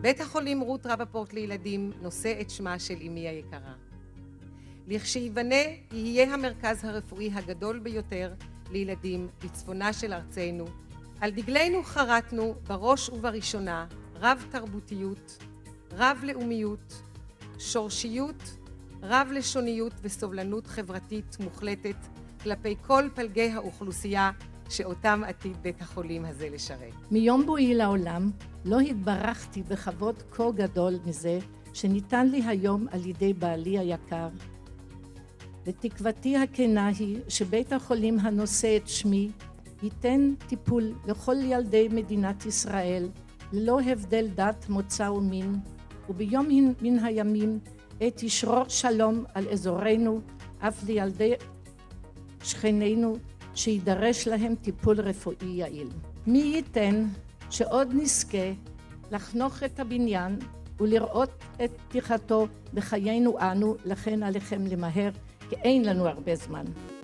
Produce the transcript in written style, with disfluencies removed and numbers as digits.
בית החולים רות רפפורט לילדים נושא את שמה של אמי היקרה. לכשייבנה יהיה המרכז הרפואי הגדול ביותר לילדים בצפונה של ארצנו. על דגלנו חרטנו בראש ובראשונה רב תרבותיות, רב לאומיות, שורשיות, רב לשוניות וסובלנות חברתית מוחלטת כלפי כל פלגי האוכלוסייה שאותם עתיד בית החולים הזה לשרת. מיום בואי לעולם לא התברכתי בכבוד כה גדול מזה שניתן לי היום על ידי בעלי היקר. ותקוותי הכנה היא שבית החולים הנושא את שמי ייתן טיפול לכל ילדי מדינת ישראל ללא הבדל דת, מוצא ומין, וביום מן הימים עת ישרור שלום על אזורנו, אף לילדי שכנינו שידרש להם טיפול רפואי יעיל. מי ייתן שעוד נזכה לחנוך את הבניין ולראות את פתיחתו בחיינו אנו, לכן עליכם למהר, כי אין לנו הרבה זמן.